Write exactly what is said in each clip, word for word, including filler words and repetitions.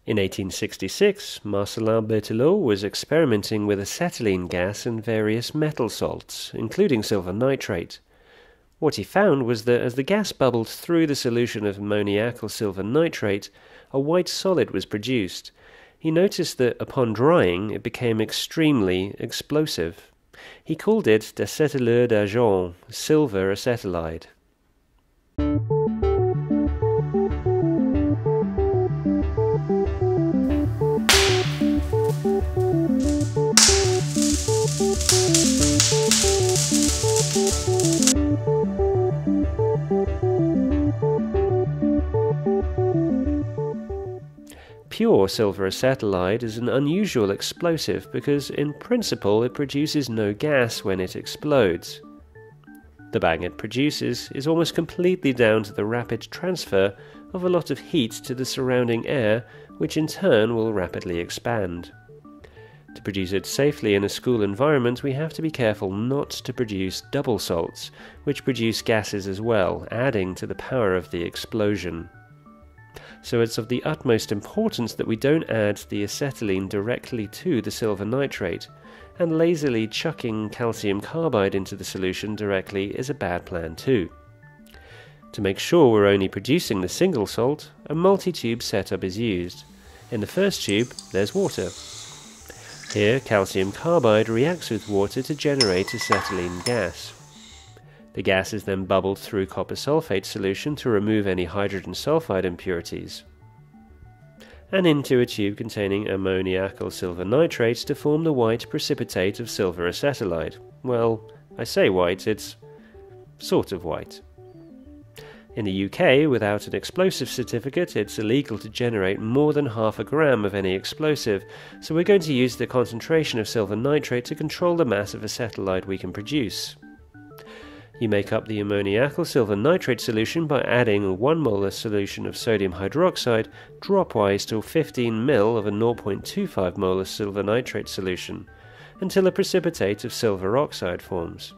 In eighteen sixty-six, Marcellin Berthelot was experimenting with acetylene gas and various metal salts, including silver nitrate. What he found was that as the gas bubbled through the solution of ammoniacal silver nitrate, a white solid was produced. He noticed that upon drying it became extremely explosive. He called it acetylide d'argent, silver acetylide. Pure silver acetylide is an unusual explosive because, in principle, it produces no gas when it explodes. The bang it produces is almost completely down to the rapid transfer of a lot of heat to the surrounding air, which in turn will rapidly expand. To produce it safely in a school environment, we have to be careful not to produce double salts, which produce gases as well, adding to the power of the explosion. So it's of the utmost importance that we don't add the acetylene directly to the silver nitrate, and lazily chucking calcium carbide into the solution directly is a bad plan too. To make sure we're only producing the single salt, a multi-tube setup is used. In the first tube, there's water. Here, calcium carbide reacts with water to generate acetylene gas. The gas is then bubbled through copper sulfate solution to remove any hydrogen sulfide impurities, and into a tube containing ammoniacal silver nitrate to form the white precipitate of silver acetylide. Well, I say white, it's sort of white. In the U K, without an explosive certificate, it's illegal to generate more than half a gram of any explosive, so we're going to use the concentration of silver nitrate to control the mass of acetylide we can produce. You make up the ammoniacal silver nitrate solution by adding a one molar solution of sodium hydroxide dropwise to fifteen milliliters of a zero point two five molar silver nitrate solution, until a precipitate of silver oxide forms.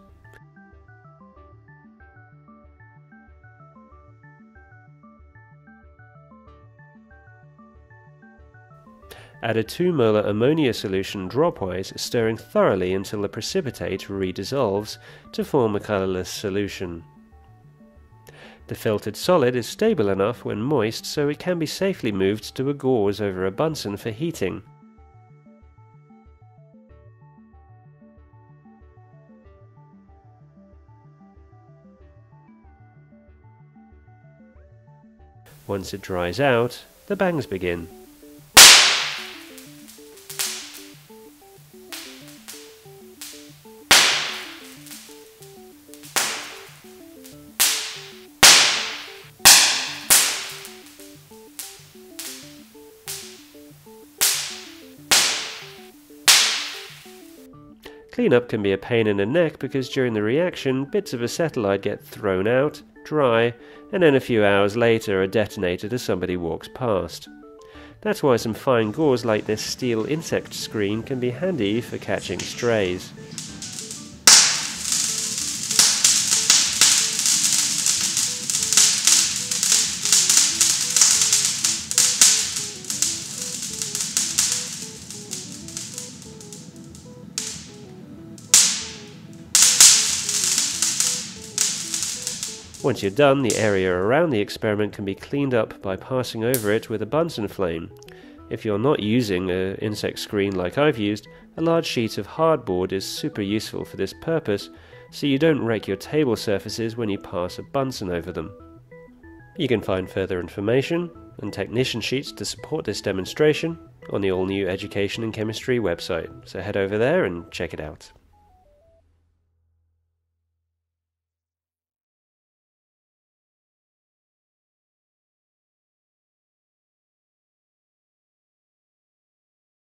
Add a two molar ammonia solution dropwise, stirring thoroughly until the precipitate redissolves to form a colorless solution. The filtered solid is stable enough when moist, so it can be safely moved to a gauze over a Bunsen for heating. Once it dries out, the bangs begin. Cleanup can be a pain in the neck because during the reaction, bits of acetylide get thrown out, dry, and then a few hours later are detonated as somebody walks past. That's why some fine gauze like this steel insect screen can be handy for catching strays. Once you're done, the area around the experiment can be cleaned up by passing over it with a Bunsen flame. If you're not using an insect screen like I've used, a large sheet of hardboard is super useful for this purpose, so you don't wreck your table surfaces when you pass a Bunsen over them. You can find further information and technician sheets to support this demonstration on the all-new Education in Chemistry website, so head over there and check it out.